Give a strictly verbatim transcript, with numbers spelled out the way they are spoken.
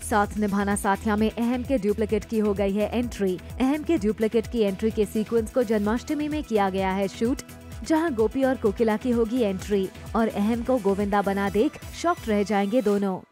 साथ निभाना साथिया में अहम के डुप्लीकेट की हो गई है एंट्री। अहम के डुप्लीकेट की एंट्री के सीक्वेंस को जन्माष्टमी में किया गया है शूट, जहां गोपी और कोकिला की होगी एंट्री और अहम को गोविंदा बना देख शॉक्ड रह जाएंगे दोनों।